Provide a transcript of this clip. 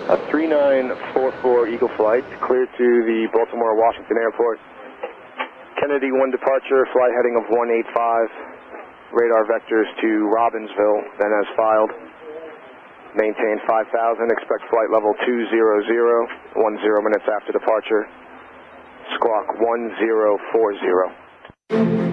3944 Eagle Flight, clear to the Baltimore Washington Airport. Kennedy 1 departure, flight heading of 185. Radar vectors to Robbinsville, then as filed. Maintain 5,000, expect flight level 200, 10 minutes after departure. Squawk 1040.